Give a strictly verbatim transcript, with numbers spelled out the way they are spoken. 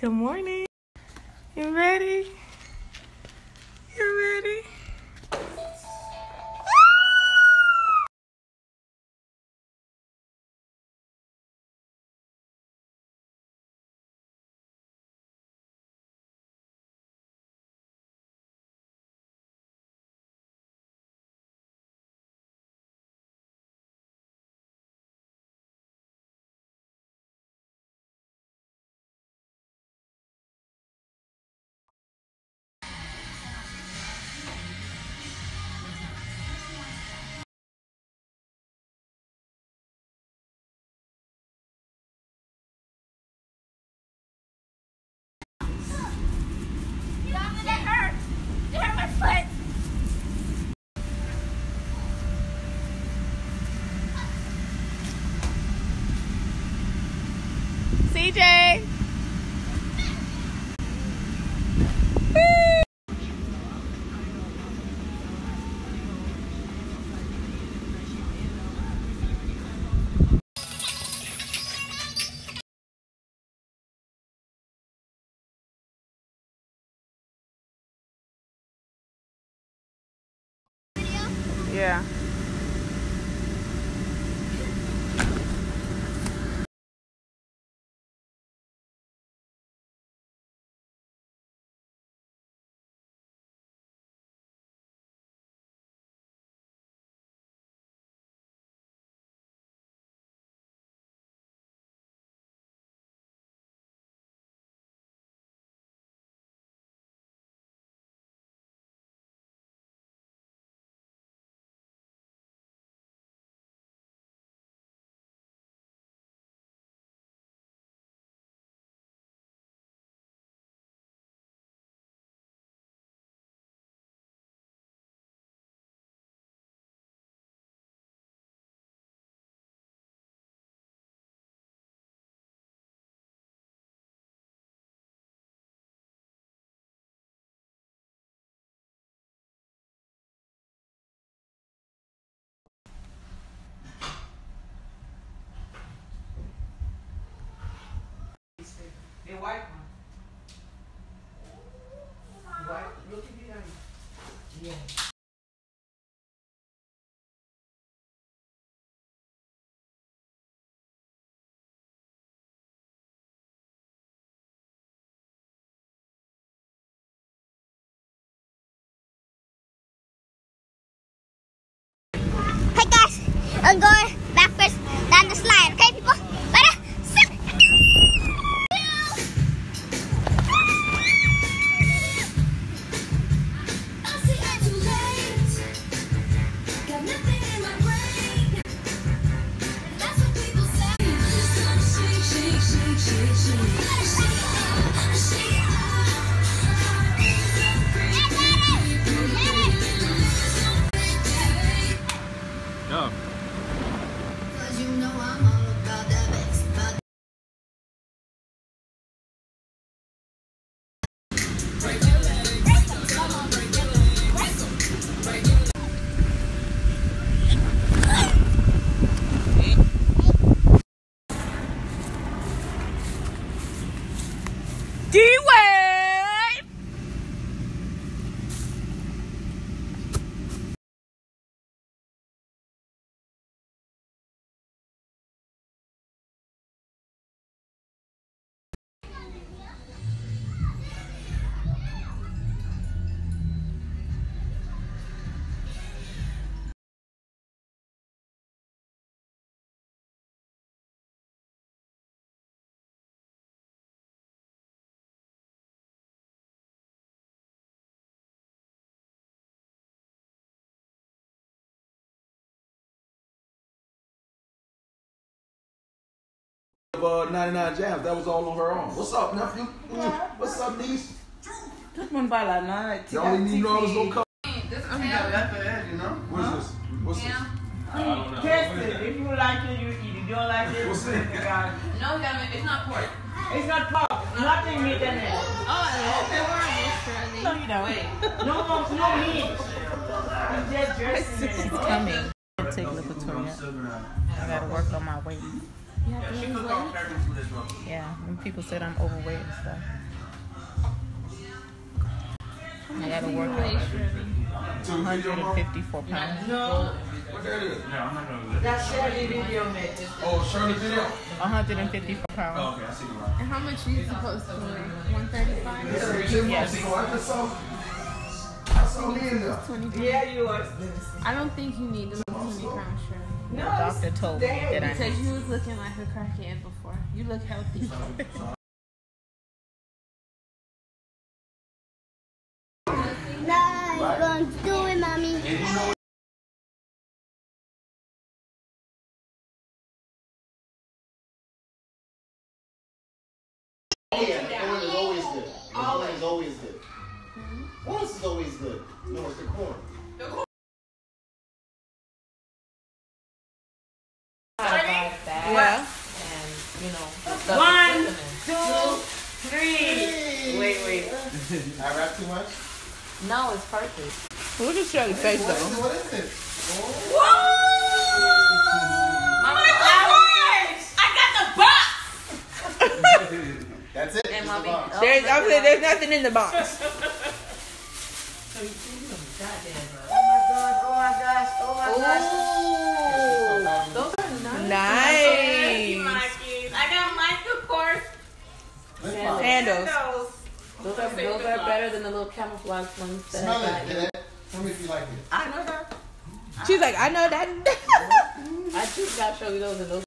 Good morning. You ready? You ready? C J. Yeah. The white one. White, look at it. Yeah. Hey guys, I'm going backwards down the slide, okay people? Ready? Set. No. D-Wave! Uh, ninety-nine Jams, that was all on her own. What's up, nephew? Mm. What's up, niece? Tout le monde parle à night. You don't even know I was gonna come. I'm gonna let the head, you know? What's this? What's this? Test it. If you like it, you eat it. If you don't like it, What's put it? it in the garden. No, Gavin, it's not pork. It's not pork. Nothing meat in it. Oh, okay, we're No, you don't. Wait. No, no meat. It's just dressing in it. She's coming. Take Lipitor. I gotta work on my weight. You have to lose weight? Yeah, when people said I'm overweight and stuff. I gotta work Way, out. Shirley. one hundred fifty-four pounds. No, What that is? No, I'm not gonna. that's Shirley video, man. Oh, Shirley video? one hundred fifty-four pounds. Oh, okay, I see you right. And how much are you supposed to weigh? one thirty-five? Yes. I just saw, I saw me in there. twenty pounds? Yeah, you are. I don't think you need to lose twenty pounds, Shirley. The No, doctor told me that I Because you was looking like a crackhead before. You look healthy. Now you're going to do it, mommy. Oh yeah, corn is always good. Corn is always good. What else is always good? No, it's the corn. Yeah. One, two, three. Wait, wait. I rap too much? No, it's perfect. Look at Shirley's face What is though. it? What is it? That's it. It's the box. There's, I'm saying there's nothing in the box. Oh my god, oh my gosh, oh my gosh. Those are nice. Nice. I got mine, of course. Lip balm. Handles. Those are, those are better than the little camouflage ones that Smell I got. it. Jeanette. Tell me if you like it. I know that. She's like, I know that. I just got to show you those and those